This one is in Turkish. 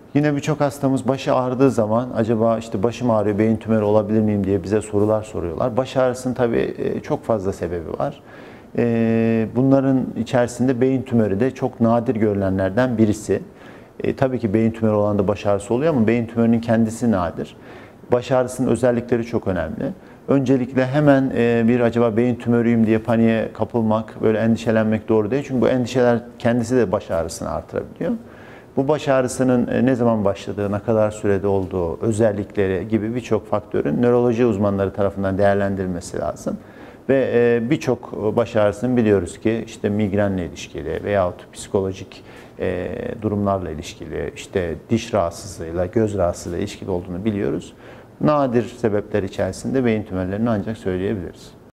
Yine birçok hastamız başı ağrıdığı zaman acaba işte başım ağrıyor, beyin tümörü olabilir miyim diye bize sorular soruyorlar. Baş ağrısının tabii çok fazla sebebi var. Bunların içerisinde beyin tümörü de çok nadir görülenlerden birisi. Tabii ki beyin tümörü olan da baş ağrısı oluyor ama beyin tümörünün kendisi nadir. Baş ağrısının özellikleri çok önemli. Öncelikle hemen bir acaba beyin tümörüyüm diye paniğe kapılmak, böyle endişelenmek doğru değil. Çünkü bu endişeler kendisi de baş ağrısını artırabiliyor. Bu baş ağrısının ne zaman başladığı, ne kadar sürede olduğu, özellikleri gibi birçok faktörün nöroloji uzmanları tarafından değerlendirilmesi lazım. Ve birçok baş ağrısının biliyoruz ki işte migrenle ilişkili veyahut psikolojik durumlarla ilişkili, işte diş rahatsızlığıyla, göz rahatsızlığıyla ilişkili olduğunu biliyoruz. Nadir sebepler içerisinde beyin tümörlerini ancak söyleyebiliriz.